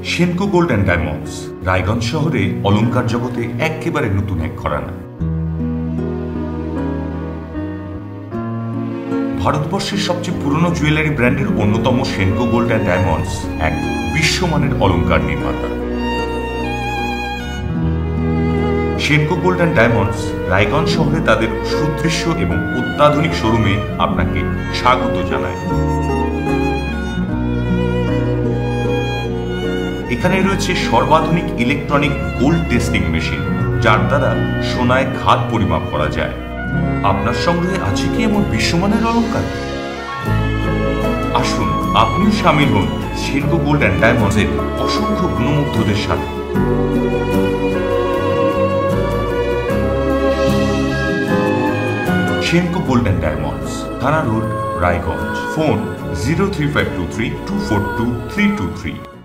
Senco Gold and Diamonds Raiganj শহরে অলংকার জগতে একেবারে নতুন এক ঘরানা। ভারতবর্ষের সবচেয়ে পুরনো জুয়েলারি ব্র্যান্ডের অন্যতম সেনকো গোল্ড অ্যান্ড ডায়মন্ডস এক বিশ্বমানের অলংকার নির্মাতা। Senco Gold and Diamonds Raiganj শহরে তাদের সুদৃশ্য এবং অত্যাধুনিক শোরুমে আপনাকে স্বাগত জানায়। এখানে রয়েছে সর্বাধুনিক ইলেকট্রনিক গোল্ড টেস্টিং মেশিন, যার দ্বারা সোনায় ঘাত পরিমাপ করা যায়। আপনার সংগ্রহে আছে কি এমন বিশ্বমানের অলংকার? আসুন আপনিও সামিল হন সেনকো গোল্ড অ্যান্ড ডায়মন্ডসের অসংখ্য গুণমুগ্ধদের সাথে। Senco Gold and Diamonds, Thana Road, Raiganj. Phone 03523 242 323।